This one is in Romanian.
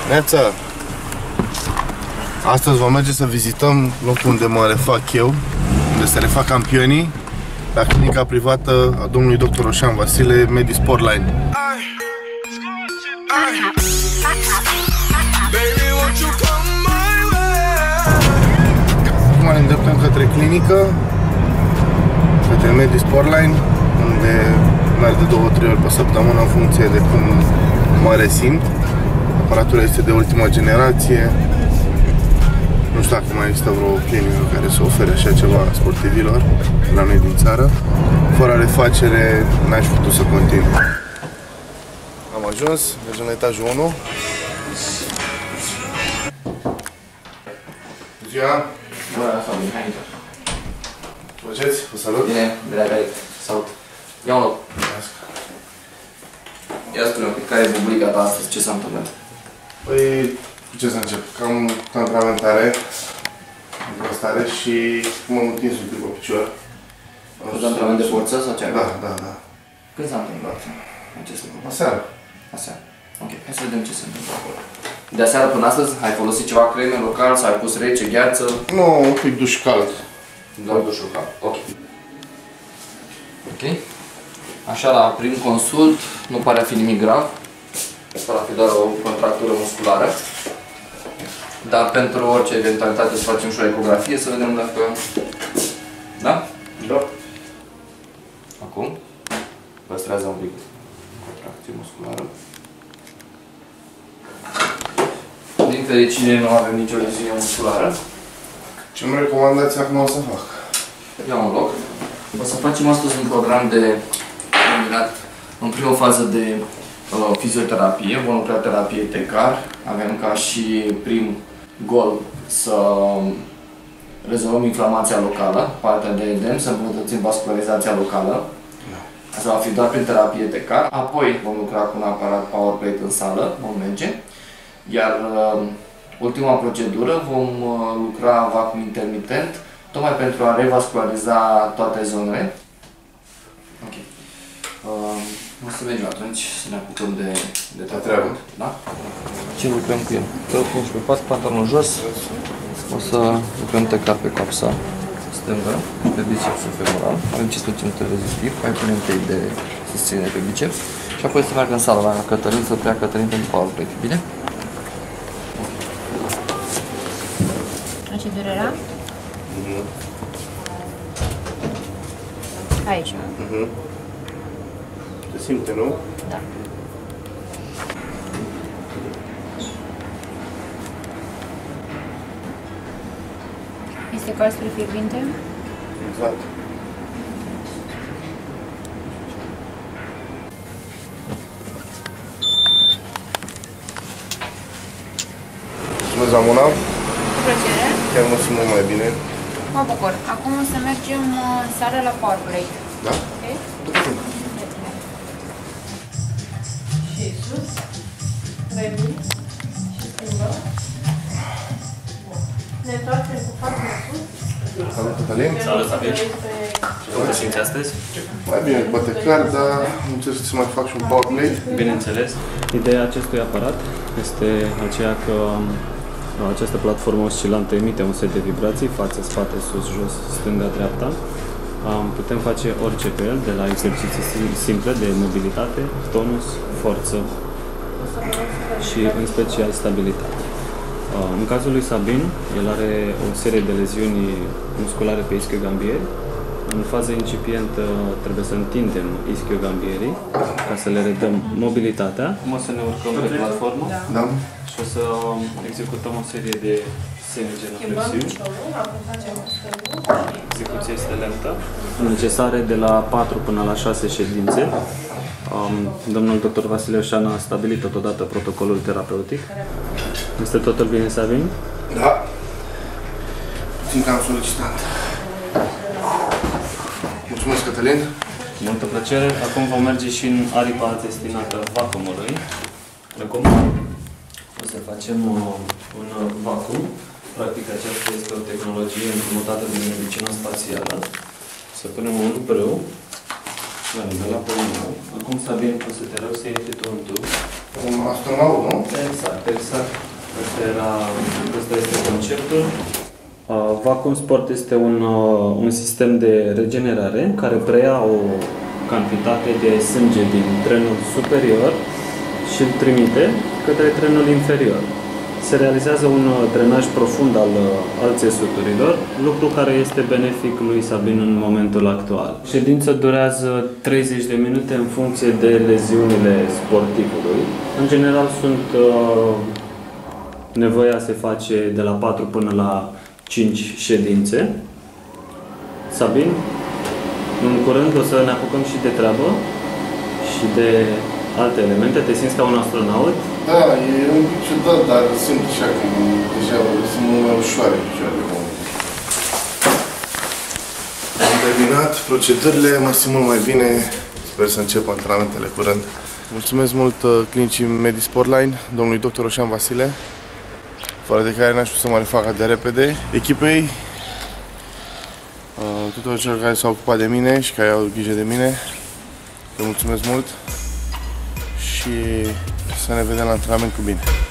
Neața! Astăzi vom merge să vizităm locul unde mă refac eu, unde se refac campionii, la clinica privată a domnului Dr. Roșan Vasile, Medi Sportline. Acum ne îndreptăm către clinică, către Medi Sportline, unde merg de 2-3 ori pe săptămână în funcție de cum mă resimt. Aparatura este de ultima generație. Nu știu dacă mai există vreo clinică care să ofere așa ceva sportivilor la noi din țară. Fără refacere n-aș putut să continui. Am ajuns, mergem la etajul 1. Ziua! Bună, Fabian, hai intră. Ce faceți? Vă salut! Bine, direct, salut. Ia un loc. Ia spune-mi, care e bubulica ta astăzi? Ce s-a întâmplat? Păi, cu ce să încep? Cam antrenamentare, stare și m-am întins un pic pe picior. Cu antrenament de forță sau ce? Da. Când s-a întâmplat acest lucru? Aseară. Aseară. Ok, hai să vedem ce se întâmplă acolo. De aseară până astăzi ai folosit ceva creme local sau ai pus rece, gheață? Nu, un pic duș cald. Doar dușul cald. Ok. Ok. Așa, la prim consult, nu pare a fi nimic grav. Pare a fi doar o contractură musculară. Dar pentru orice eventualitate să facem și o ecografie, să vedem dacă... Da? Da. Acum. Păstrează un pic contracție musculară. Din fericire nu avem nicio leziune musculară. Ce-mi recomandați acum o să fac? Ia un loc. O să facem astăzi un program de combinat în prima fază de fizioterapie, vom lucra terapie tecar. Avem ca și prim gol să rezolvăm inflamația locală, partea de edem, să îmbunătățim vascularizația locală. Asta va fi doar prin terapie tecar. Apoi vom lucra cu un aparat power plate în sală, vom merge. Iar ultima procedură vom lucra vacuum intermitent, tocmai pentru a revasculariza toate zonele. Ok. O să vedem atunci, să ne apucăm de treabă. Da? Ce lucrăm cu el? Pun și pe pat, pantalonul jos. O să lucrăm tecar pe coapsa stângă, pe bicepsul femoral. Avem 15 minute rezistiv, mai punem tei de susținere pe biceps. Și apoi să meargă în sală la Cătălin, să preia Cătălin pentru power plate. Bine? La ce durera? Aici. Se simte, nu? Da. Este cald spre fierbinte? Exact. Mulțumesc, Ramona. Cu plăcere. Chiar mă simt mult mai bine. Mă bucur. Acum o să mergem seara la power plate. Da? Ok? După tine. Și sus. Remin. Și schimbăm. Ne întoarcem cu fața sus. Salut, Cătălin. Salut, Fabian. Cum te simți astăzi? Mai bine cu bătăcar, dar încerc să mai fac și un power plate. Bineînțeles. Ideea acestui aparat este aceea că această platformă oscilantă emite un set de vibrații, față, spate, sus, jos, stânga, dreapta. Putem face orice pe el, de la exerciții simple de mobilitate, tonus, forță și în special stabilitate. În cazul lui Sabin, el are o serie de leziuni musculare pe ischiogambieri. În fază incipientă trebuie să întindem ischiogambieri ca să le redăm mobilitatea. O să ne urcăm pe platformă și o să executăm o serie de semi-genoflexiuni. Execuția este lentă, necesare de la 4 până la 6 ședințe. Domnul dr. Vasile Roșan a stabilit totodată protocolul terapeutic. Este totul bine, Sabin? Da. Puțin cam solicitant. Mulțumesc, Cătălin. Multă plăcere. Acum vom merge și în aripa destinată vacuumului. Acum o să facem un vacuum. Practic aceasta este o tehnologie împrumutată din medicina spațială. Să punem un brâu la nivel apământat. Acum, Sabin, o să te rog să iei tu un tub Un astronaut, nu? Exact. Ăsta este conceptul. Vacuum Sport este un sistem de regenerare care preia o cantitate de sânge din trenul superior și îl trimite către trenul inferior. Se realizează un drenaj profund al țesuturilor, lucru care este benefic lui Sabin în momentul actual. Ședința durează 30 de minute în funcție de leziunile sportivului. În general nevoia se face de la 4 până la 5 ședințe. Sabin, în curând o să ne apucăm și de treabă și de alte elemente. Te simți ca un astronaut? Da, e un pic ciudat, dar simt așa că deja sunt mult mai ușoare picioarele. Am terminat procedările, mă simt mult mai bine. Sper să încep antrenamentele curând. Mulțumesc mult clinicii Medisportline, domnului dr. Roșan Vasile, fără de care n-aș putea să mă refac de repede, echipei, tuturor celor care s-au ocupat de mine și care au grijă de mine. Le mulțumesc mult și să ne vedem la antrenament cu bine.